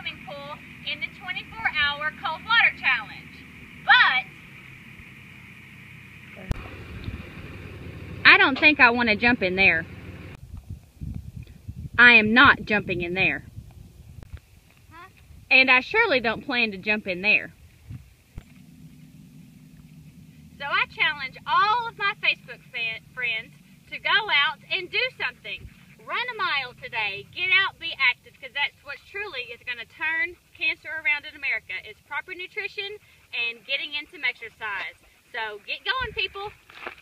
swimming pool in the 24-hour cold water challenge. But I don't think I want to jump in there. I am not jumping in there. And I surely don't plan to jump in there. So I challenge all of my Facebook friends to go out and do something. Run a mile today. Get out, be active, because that's what truly is going to turn cancer around in America. It's proper nutrition and getting in some exercise. So get going, people.